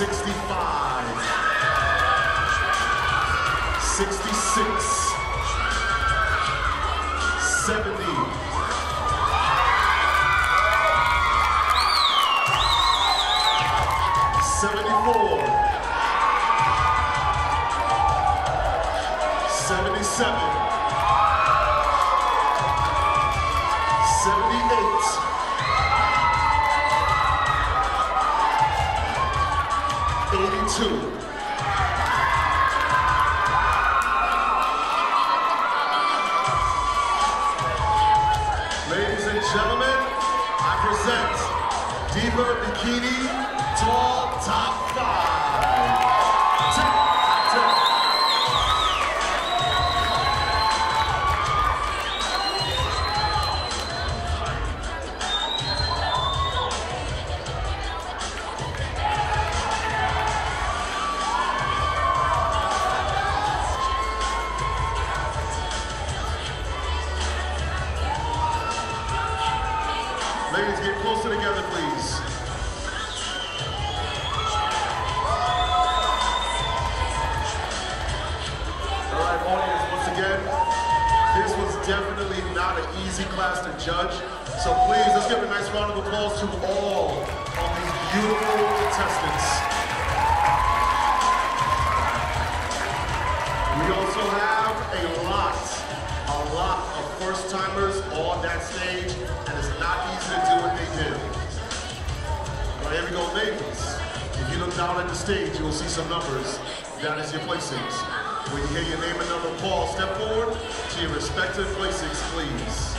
65, 66, 70, 74, 77, 78, 82. Ladies and gentlemen, I present Diva Bikini Tall Top 5. Ladies, get closer together, please. All right, audience, once again, this was definitely not an easy class to judge. So please, let's give a nice round of applause to all of these beautiful contestants. We also have a lot of first-timers on that stage, and it's not easy to do what they did. All right, here we go, ladies. If you look down at the stage, you will see some numbers down as your placings. When you hear your name and number called, step forward to your respective placings, please.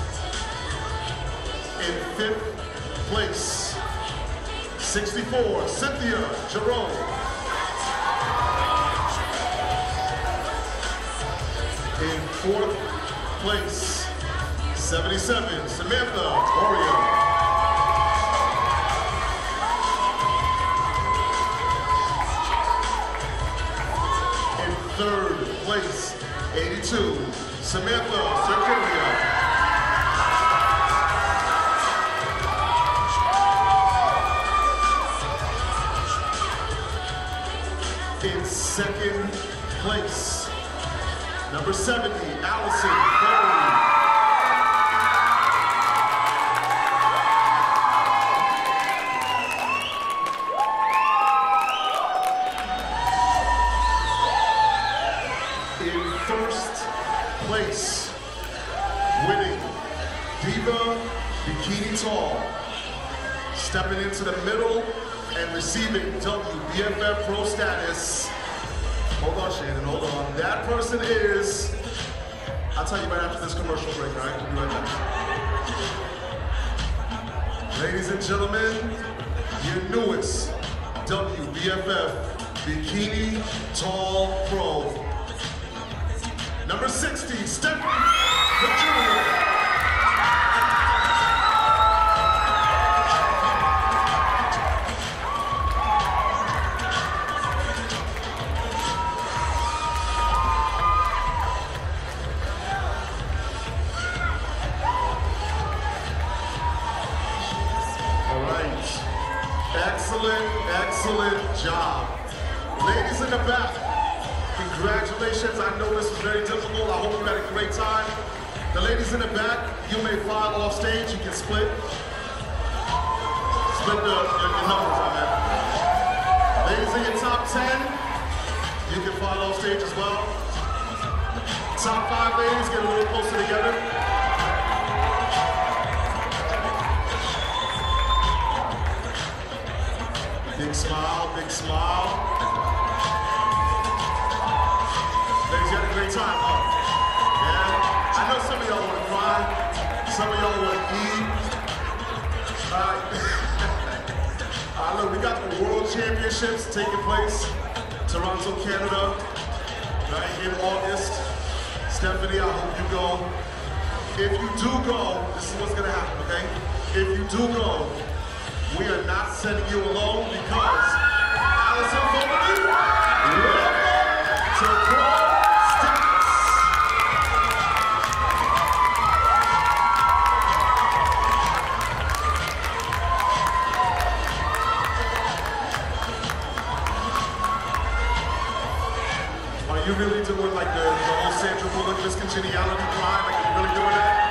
In 5th place, 64, Cynthia Jerome. In 4th place, 77, Samantha Oria. In 3rd place, 82, Samantha Circuria. In 2nd place, number 70, Allison Ferry. In 1st place, winning Diva Bikini Tall, stepping into the middle and receiving WBFF Pro status. Hold on, Shannon, hold on. That person is, I'll tell you right after this commercial break, all right? We'll be right back. Ladies and gentlemen, your newest WBFF Bikini Tall Pro. Number 60, Stephanie Virginia. Excellent job. Ladies in the back, congratulations. I know this was very difficult. I hope you had a great time. The ladies in the back, you may file off stage. You can split your numbers on that. Ladies in your top 10, you can file off stage as well. Top 5 ladies, get a little closer together. Big smile, big smile. Ladies, you had a great time, huh? Yeah? I know some of y'all want to cry. Some of y'all want to eat. Look, we got the World Championships taking place, Toronto, Canada, right, in August. Stephanie, I hope you go. If you do go, this is what's going to happen, okay? If you do go, we are not sending you alone because Allison Foley, welcome to Pro Status. you really doing like the whole Sandra Bullock Miss Congeniality cry? Like, are you really doing that?